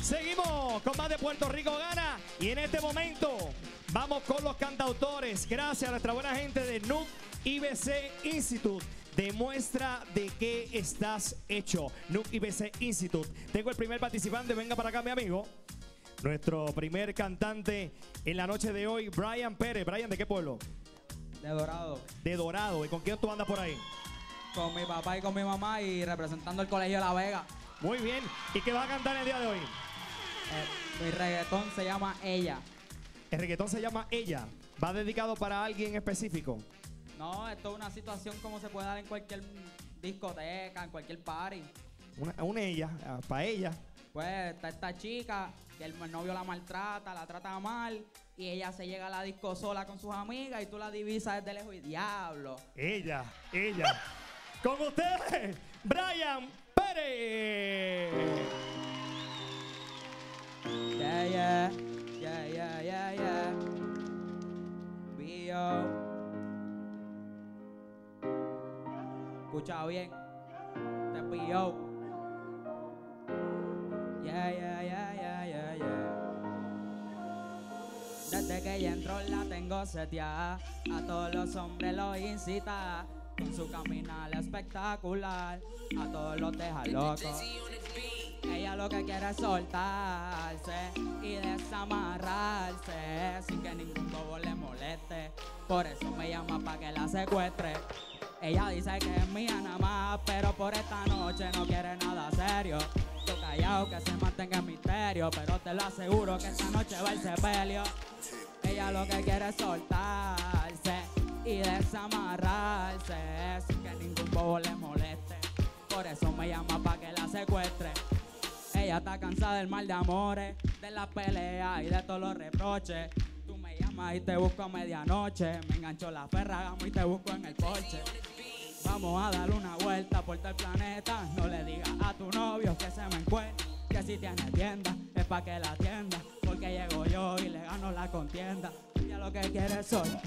Seguimos con más de Puerto Rico Gana. Y en este momento vamos con los cantautores. Gracias a nuestra buena gente de NUC IBC Institute. Demuestra de qué estás hecho. NUC IBC Institute. Tengo el primer participante. Venga para acá, mi amigo. Nuestro primer cantante en la noche de hoy, Brian Pérez. Brian, ¿de qué pueblo? De Dorado. De Dorado. ¿Y con quién tú andas por ahí? Con mi papá y con mi mamá y representando el Colegio La Vega. Muy bien. ¿Y qué vas a cantar el día de hoy? Mi reggaetón se llama Ella. El reggaetón se llama Ella. ¿Va dedicado para alguien específico? No, esto es una situación como se puede dar en cualquier discoteca, en cualquier party. Una ella, para ella. Pues está esta chica que el novio la maltrata, la trata mal y ella se llega a la disco sola con sus amigas y tú la divisas desde lejos y diablo. Ella. Con ustedes, Brian Pérez. Yeah. Bio. Escucha bien. Te pilló. Yeah. Desde que ella entró la tengo seteada. A todos los hombres los incita. Con su caminar espectacular. A todos los deja locos. Ella lo que quiere es soltarse y desamarrarse sin que ningún bobo le moleste. Por eso me llama pa' que la secuestre. Ella dice que es mía nada más, pero por esta noche no quiere nada serio. Tú callado que se mantenga en misterio, pero te lo aseguro que esta noche va el sepelio. Ella lo que quiere es soltarse y desamarrarse sin que ningún bobo le moleste. Por eso me llama pa' que la secuestre. Ella está cansada del mal de amores, de las peleas y de todos los reproches. Tú me llamas y te busco a medianoche. Me engancho la Ferragamo y te busco en el Porsche. Vamos a darle una vuelta por todo el planeta. No le digas a tu novio que se me encuentra. Que si tiene tienda es pa' que la atienda. Porque llego yo y le gano la contienda. Ella lo que quiere es sol.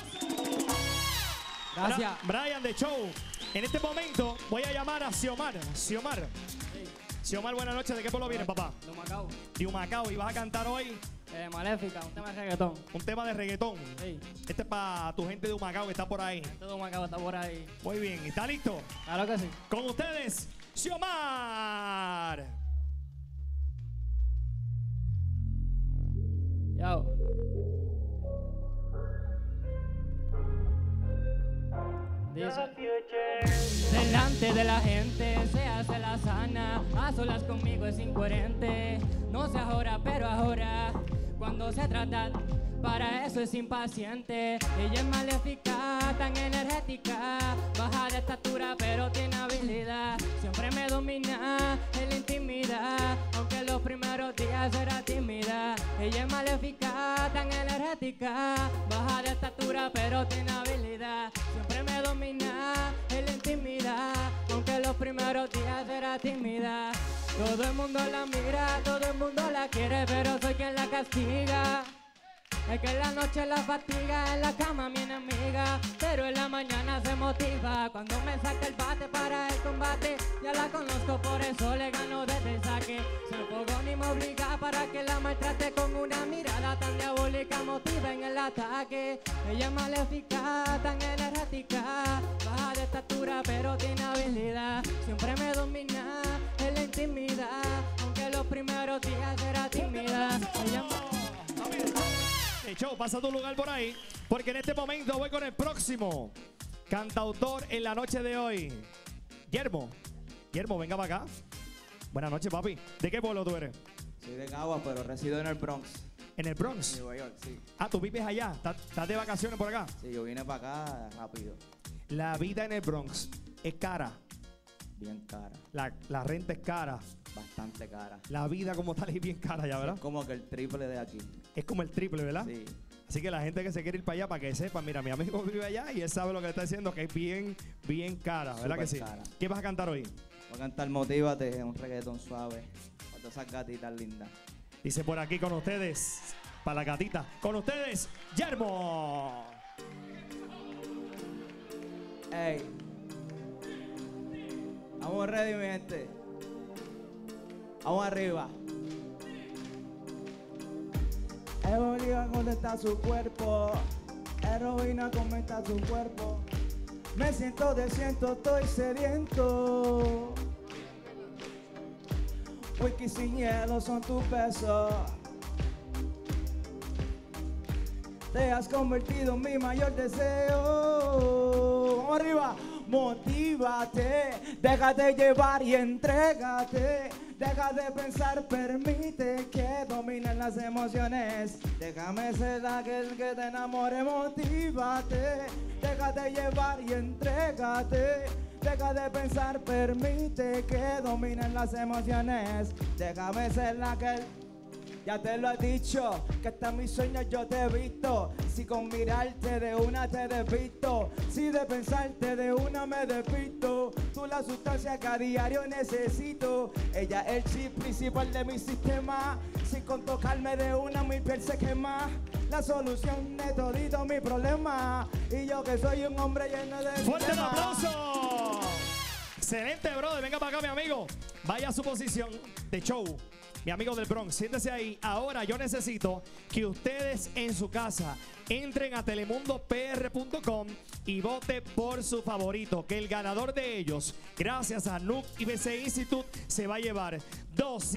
Gracias. Brian de Show. En este momento voy a llamar a Xiomar. Xiomar, buenas noches. ¿De qué pueblo vienes, papá? De Humacao. De Humacao. ¿Y vas a cantar hoy? Maléfica, un tema de reggaetón. Un tema de reggaetón. Sí. Este es para tu gente de Humacao que está por ahí. Este de Humacao está por ahí. Muy bien. ¿Está listo? Claro que sí. Con ustedes, Xiomar. Yo. Dice. Delante de la gente se hace la sana. A solas conmigo es incoherente. No sé ahora, pero ahora cuando se trata, para eso es impaciente. Ella es maléfica, tan energética, baja de estatura pero tiene habilidad. Siempre me domina en la intimidad, aunque los primeros días era tímida. Ella es maléfica, tan energética, baja de estatura pero tiene habilidad. Siempre me domina en la intimidad, aunque los primeros días era tímida. Todo el mundo la mira, todo el mundo la quiere, pero soy quien la castiga. Es que en la noche la fatiga, en la cama mi enemiga, pero en la mañana se motiva cuando me saca el bate para el combate. Ya la conozco, por eso le gano desde el saque. Se enfogó ni me obliga para que la maltrate con una mirada tan diabólica, motiva en el ataque. Ella es maléfica, tan energética, baja de estatura pero tiene habilidad. Siempre me domina en la intimidad, aunque los primeros días era tímida. Ella Show, pasa tu lugar por ahí, porque en este momento voy con el próximo cantautor en la noche de hoy. Guillermo, venga para acá. Buenas noches, papi. ¿De qué pueblo tú eres? Soy de Caguas, pero resido en el Bronx. ¿En el Bronx? Nueva York, sí. Ah, ¿tú vives allá? ¿Estás de vacaciones por acá? Sí, yo vine para acá rápido. La vida en el Bronx es cara. Bien cara. La renta es cara. Bastante cara. La vida como tal es bien cara ya, ¿verdad? Es como que el triple de aquí. Es como el triple, ¿verdad? Sí. Así que la gente que se quiere ir para allá, para que sepa, mira, mi amigo vive allá y él sabe lo que le está diciendo, que es bien cara, ¿verdad que sí? Cara. ¿Qué vas a cantar hoy? Voy a cantar Motívate, un reggaetón suave. Para todas esas gatitas lindas. Dice por aquí con ustedes, para la gatita, con ustedes, Guillermo. Ey. Vamos ready, mi gente. Vamos arriba. droga, ¿dónde está su cuerpo? Heroína, ¿cómo está su cuerpo? Me siento desciento, estoy sediento. Whisky sin hielo son tus besos. Te has convertido en mi mayor deseo. Vamos arriba. Motívate, déjate llevar y entrégate. Deja de pensar, permite que dominen las emociones. Déjame ser aquel que te enamore, motívate. Déjate llevar y entrégate. Deja de pensar, permite que dominen las emociones. Déjame ser aquel. Ya te lo he dicho, que hasta mis sueños yo te he visto. Si con mirarte de una te despisto, si de pensarte de una me despisto. Tú la sustancia que a diario necesito. Ella es el chip principal de mi sistema. Si con tocarme de una mi piel se quema. La solución de todito mi problema. Y yo que soy un hombre lleno de ¡fuerte el aplauso! Excelente, brother. Venga para acá, mi amigo. Vaya a su posición de show. Mi amigo del Bronx, siéntese ahí. Ahora yo necesito que ustedes en su casa entren a telemundopr.com y voten por su favorito. Que el ganador de ellos, gracias a Nuuk IBC Institute, se va a llevar $200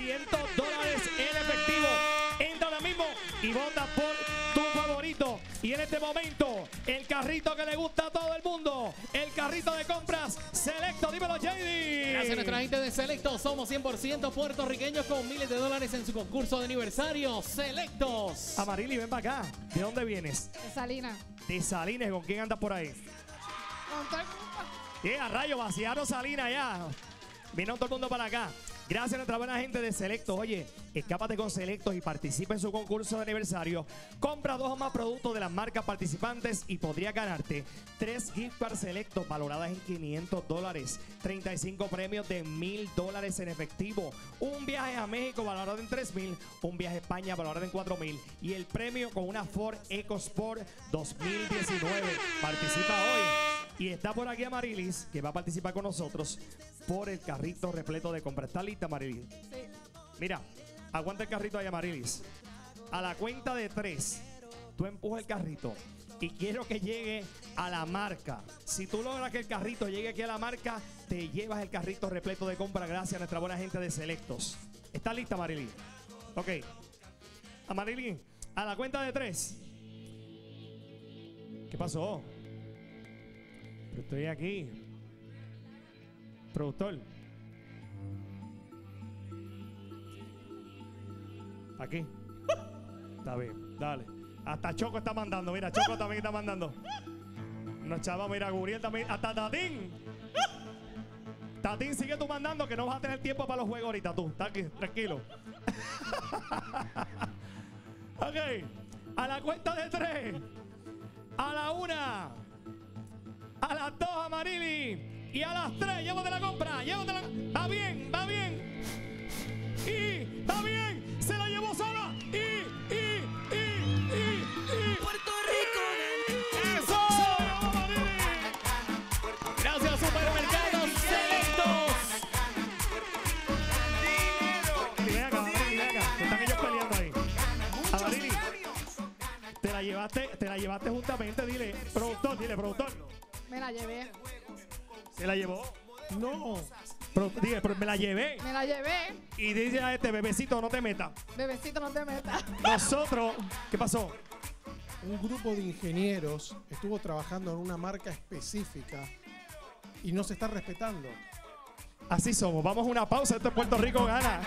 en efectivo. Entra ahora mismo y vota por tu favorito. Y en este momento, el carrito que le gusta a todo el mundo, el carrito de compras Selecto. Dímelo, JD. Gracias a nuestra gente de Selectos. Somos 100% puertorriqueños con miles de dólares en su concurso de aniversario. Selectos. Amarili, ven para acá. ¿De dónde vienes? De Salinas. De Salinas. ¿Con quién andas por ahí? Con todo el mundo. A rayo, vaciaron Salinas ya. Vino todo el mundo para acá. Gracias a nuestra buena gente de Selectos. Oye, escápate con Selectos y participa en su concurso de aniversario. Compra 2 o más productos de las marcas participantes y podrías ganarte 3 gift cards Selectos valoradas en $500, 35 premios de $1,000 en efectivo, un viaje a México valorado en $3,000, un viaje a España valorado en $4,000 y el premio con una Ford EcoSport 2019. Participa hoy. Y está por aquí Amarilis, que va a participar con nosotros por el carrito repleto de compras. ¿Está lista, Amarilis? Sí. Mira, aguanta el carrito ahí, Amarilis. A la cuenta de 3, tú empujas el carrito y quiero que llegue a la marca. Si tú logras que el carrito llegue aquí a la marca, te llevas el carrito repleto de compras gracias a nuestra buena gente de Selectos. ¿Está lista, Amarilis? Ok. Amarilis, a la cuenta de 3. ¿Qué pasó? Pero estoy aquí. Productor. Aquí. Está bien, dale. Hasta Choco está mandando. Mira, Choco también está mandando. No, chaval, mira, Guriel también. Hasta Tatín. Tatín, sigue tú mandando que no vas a tener tiempo para los juegos ahorita tú. Está aquí, tranquilo. Ok. A la cuenta de 3. A la 1. A las 2, Amarili. Y a las 3, llévate la compra. Llévatela. Va bien, va bien. Y va bien. Se la llevó sola. Y. Puerto Rico. ¡Eso! Amarili. Gracias a Supermercados Selectos. Ven acá, Amarili, ven acá. Están ellos peleando ahí. Amarili, te la llevaste juntamente. Dile, productor, Me la llevé. ¿Se la llevó? No. Dile, pero me la llevé. Me la llevé. Y dice a este bebecito, no te metas. Bebecito, no te metas. Nosotros, ¿qué pasó? Un grupo de ingenieros estuvo trabajando en una marca específica y no se está respetando. Así somos. Vamos a una pausa. Esto es Puerto Rico Gana.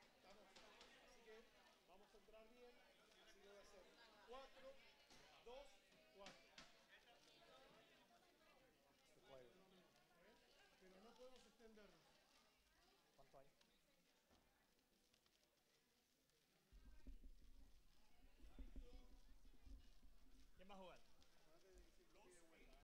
Así que vamos a entrar bien, así que voy a hacer 4, 2,